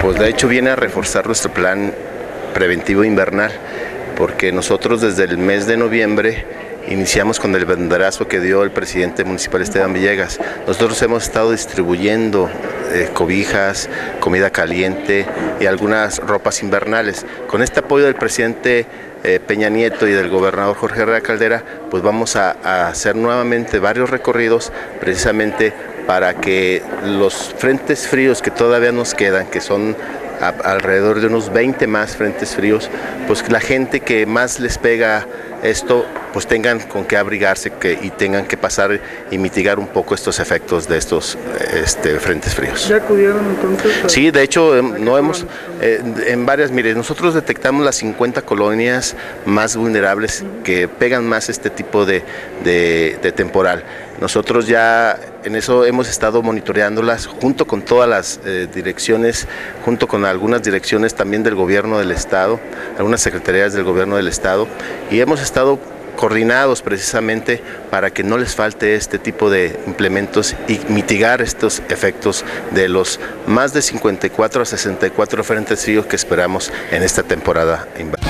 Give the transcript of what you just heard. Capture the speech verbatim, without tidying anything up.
Pues de hecho viene a reforzar nuestro plan preventivo invernal, porque nosotros desde el mes de noviembre iniciamos con el banderazo que dio el presidente municipal Esteban Villegas. Nosotros hemos estado distribuyendo eh, cobijas, comida caliente y algunas ropas invernales. Con este apoyo del presidente eh, Peña Nieto y del gobernador Jorge Herrera Caldera, pues vamos a, a hacer nuevamente varios recorridos precisamente para que los frentes fríos que todavía nos quedan, que son a, alrededor de unos veinte más frentes fríos, pues que la gente que más les pega esto, pues tengan con qué abrigarse que, y tengan que pasar y mitigar un poco estos efectos de estos este, frentes fríos. ¿Ya acudieron entonces? Sí, de hecho, no hemos, eh, en varias, mire, nosotros detectamos las cincuenta colonias más vulnerables que pegan más este tipo de, de, de temporal. Nosotros ya en eso hemos estado monitoreándolas junto con todas las eh, direcciones, junto con algunas direcciones también del gobierno del estado, algunas secretarías del gobierno del estado, y hemos estado coordinados precisamente para que no les falte este tipo de implementos y mitigar estos efectos de los más de cincuenta y cuatro a sesenta y cuatro frentes fríos que esperamos en esta temporada invernal.